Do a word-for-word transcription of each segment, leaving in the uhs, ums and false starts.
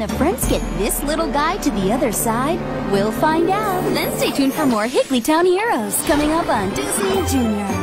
the friends get this little guy to the other side? We'll find out. Then stay tuned for more Higglytown Heroes coming up on Disney Junior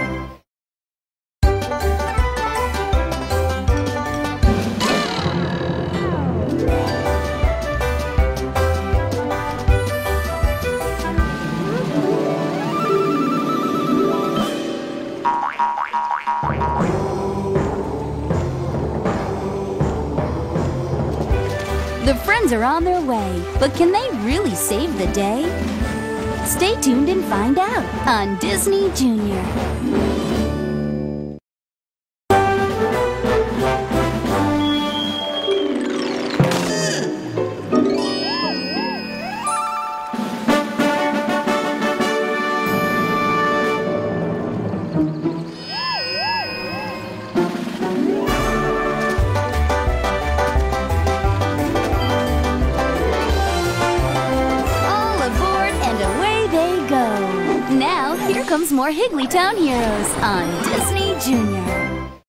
The friends are on their way, but can they really save the day? Stay tuned and find out on Disney Junior Now, here comes more Higglytown Heroes on Disney Junior